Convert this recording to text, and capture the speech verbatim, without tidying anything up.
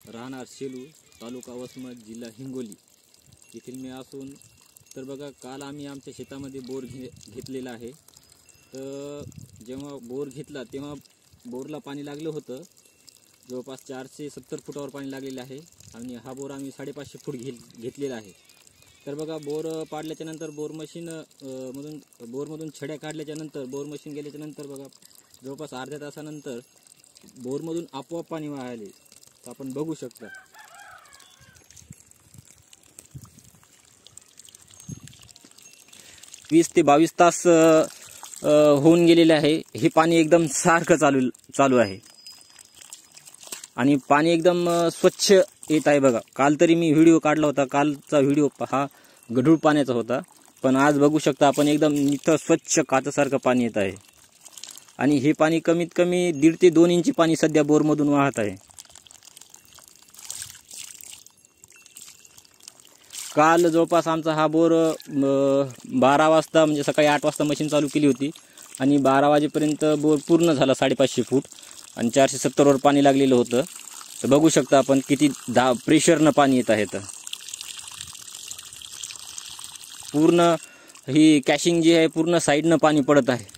राहणार शेलू, तालुका वसमत, जिल्हा हिंगोली येथील मी असून तर बघा, काल आम्ही आमच्या शेतामध्ये बोर घे घेतलेला आहे. तर जेव्हा बोर घेतला तेव्हा बोरला पाणी लागलं होतं. जवळपास चारशे सत्तर फुटावर पाणी लागलेलं आहे आणि हा बोर आम्ही साडेपाचशे फूट घे घेतलेला आहे. तर बघा, बोर पाडल्याच्या नंतर बोर मशीन मधून बोरमधून छड्या काढल्याच्या नंतर बोर मशीन गेल्याच्या नंतर बघा, जवळपास अर्ध्या तासानंतर बोरमधून आपोआप पाणी वाहायले. तर आपण बघू शकता. वीस ते बावीस तास होऊन गेलेले आहे. हे पाणी एकदम सारखं चालू चालू आहे आणि पाणी एकदम स्वच्छ येत आहे. बघा, काल तरी मी व्हिडिओ काढला होता. कालचा व्हिडिओ हा गढूळ पाण्याचा होता, पण आज बघू शकता आपण एकदम इथं स्वच्छ काचेसारखं पाणी येत आहे. आणि हे पाणी कमीत कमी दीड ते दोन इंची पाणी सध्या बोरमधून वाहत आहे. काल जवळपास आमचा हा बोर बारा वाजता म्हणजे सकाळी आठ वाजता मशीन चालू केली होती आणि बारा वाजेपर्यंत बोर पूर्ण झाला साडेपाचशे फूट आणि चारशे सत्तरवर पाणी लागलेलं होतं. तर बघू शकता आपण किती दा प्रेशरनं पाणी येत आहे. तर पूर्ण ही कॅशिंग जी आहे पूर्ण साईडनं पाणी पडत आहे.